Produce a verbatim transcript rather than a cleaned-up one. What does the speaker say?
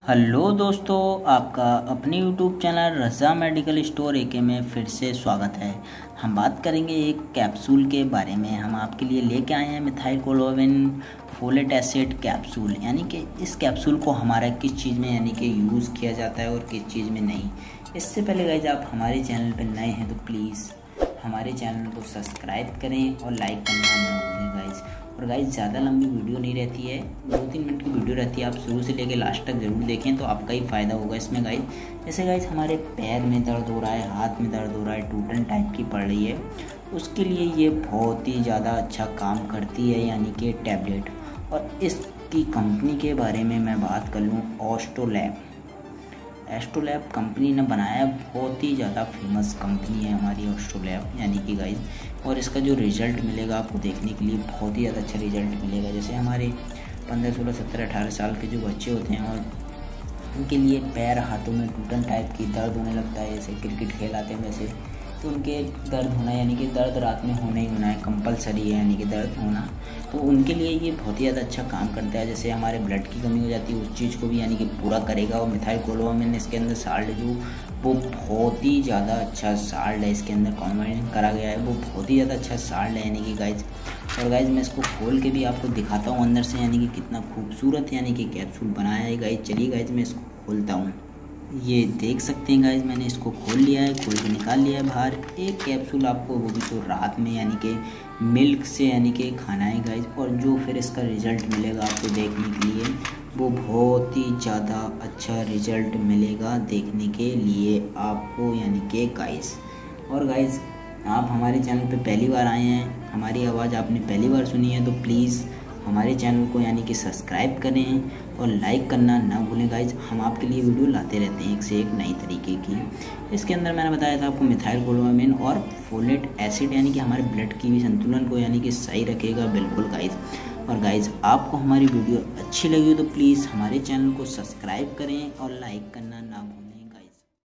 Hello दोस्तों, आपका अपने YouTube channel Raza medical store AK में फिर से स्वागत है। हम बात करेंगे एक कैप्सूल के बारे में। हम आपके लिए लेके आए हैं मिथाइलकोलोविन फोलेट एसिड कैप्सूल। यानी कि इस कैप्सूल को हमारा किस चीज़ में यानी कि यूज़ किया जाता है और किस चीज़ में नहीं। इससे पहले गाइज आप हमारे चैनल पर नए हैं तो प्लीज़ हमारे चैनल को सब्सक्राइब करें और लाइक करना ना भूलें गाइज। और गाइज ज़्यादा लंबी वीडियो नहीं रहती है, दो तीन मिनट की वीडियो रहती है। आप शुरू से लेकर लास्ट तक ज़रूर देखें तो आपका ही फ़ायदा होगा इसमें गाइज। जैसे गाइज हमारे पैर में दर्द हो रहा है, हाथ में दर्द हो रहा है, टूटन टाइप की पड़ रही है, उसके लिए ये बहुत ही ज़्यादा अच्छा काम करती है यानी कि टैबलेट। और इसकी कंपनी के बारे में मैं बात कर लूँ, ऑस्टोलैब। एस्ट्रोलैब कंपनी ने बनाया, बहुत ही ज़्यादा फेमस कंपनी है हमारी ऑस्ट्रोलैब यानी कि गाइज। और इसका जो रिज़ल्ट मिलेगा आपको देखने के लिए बहुत ही ज़्यादा अच्छा रिज़ल्ट मिलेगा। जैसे हमारे पंद्रह सोलह सत्रह अठारह साल के जो बच्चे होते हैं और उनके लिए पैर हाथों में टूटन टाइप की दर्द होने लगता है, जैसे क्रिकेट खेलाते हैं वैसे, तो उनके दर्द होना यानी कि दर्द रात में होना ही होना है, कंपलसरी है यानी कि दर्द होना। तो उनके लिए ये बहुत ही ज़्यादा अच्छा काम करता है। जैसे हमारे ब्लड की कमी हो जाती है उस चीज़ को भी यानी कि पूरा करेगा। और मिथाइलकोलोविन इसके अंदर साल्ट जो वो बहुत ही ज़्यादा अच्छा साल्ट है, इसके अंदर कॉम्बाइन करा गया है, वो बहुत ही ज़्यादा अच्छा साल्ट है यानी कि गाइज। और गाइज मैं इसको खोल के भी आपको दिखाता हूँ अंदर से यानी कि कितना खूबसूरत यानी कि कैप्सूल बनाया है गाइज। चलिए गाइज मैं इसको खोलता हूँ। ये देख सकते हैं गाइज, मैंने इसको खोल लिया है, खोल के निकाल लिया है बाहर। एक कैप्सूल आपको वो भी तो रात में यानी कि मिल्क से यानी कि खाना है गाइज। और जो फिर इसका रिज़ल्ट मिलेगा आपको देखने के लिए, वो बहुत ही ज़्यादा अच्छा रिज़ल्ट मिलेगा देखने के लिए आपको यानी कि गाइज। और गाइज आप हमारे चैनल पे पहली बार आए हैं, हमारी आवाज़ आपने पहली बार सुनी है तो प्लीज़ हमारे चैनल को यानी कि सब्सक्राइब करें और लाइक करना ना भूलें गाइज। हम आपके लिए वीडियो लाते रहते हैं एक से एक नई तरीके की। इसके अंदर मैंने बताया था आपको मिथाइलकोलोविन और फोलेट एसिड यानी कि हमारे ब्लड की भी संतुलन को यानी कि सही रखेगा बिल्कुल गाइज। और गाइज आपको हमारी वीडियो अच्छी लगी हो तो प्लीज़ हमारे चैनल को सब्सक्राइब करें और लाइक करना ना भूलें।